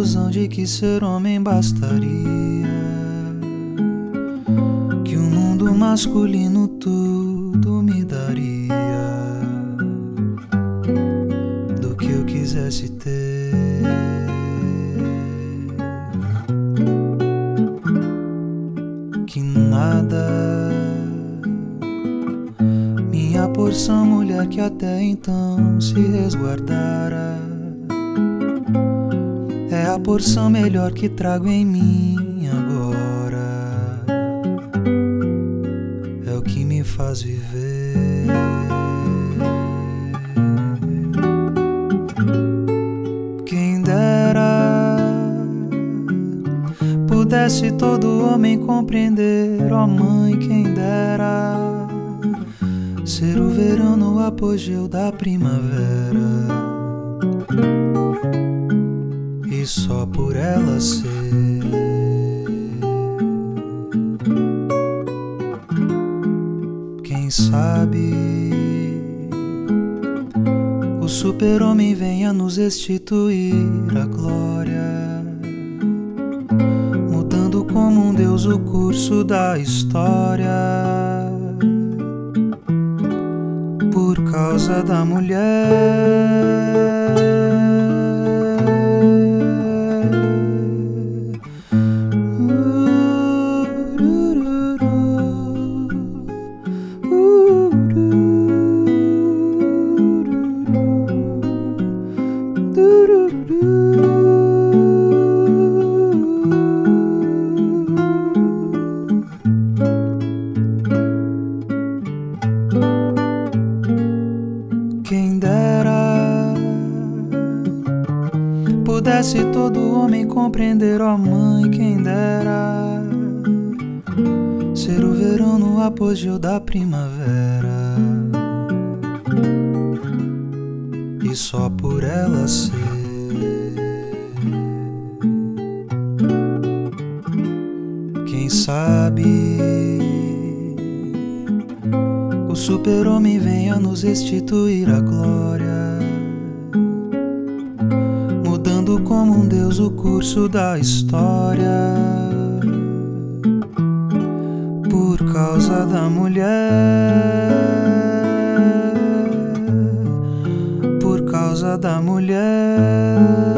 ilusão de que ser homem bastaria, que o mundo masculino tudo me daria, do que eu quisesse ter. Que nada, minha porção mulher que até então se resguardara, é a porção melhor que trago em mim agora, é o que me faz viver. Quem dera pudesse todo homem compreender, ó mãe, quem dera ser o verão no apogeu da primavera, e só por ela ser. Quem sabe o super-homem venha nos restituir a glória, mudando como um deus o curso da história, por causa da mulher. Quem dera pudesse todo homem compreender, ó mãe, quem dera ser o verão no apogeu da primavera, e só por ela ser. Quem sabe o super-homem venha nos restituir a glória, mudando como um deus o curso da história, por causa da mulher, por causa da mulher.